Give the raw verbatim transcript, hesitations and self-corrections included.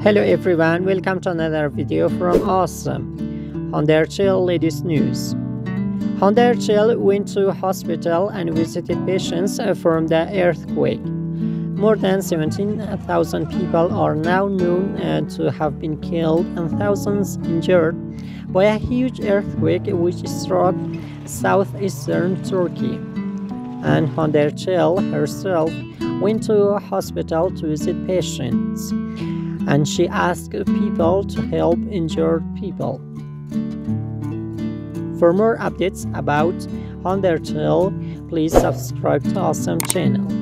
Hello everyone, welcome to another video from Awesome. Hande Erçel latest news. Hande Erçel went to hospital and visited patients from the earthquake. More than seventeen thousand people are now known uh, to have been killed and thousands injured by a huge earthquake which struck southeastern Turkey. And Hande Erçel herself went to a hospital to visit patients, and she asked people to help injured people. For more updates about Hande Erçel, please subscribe to Awesome channel.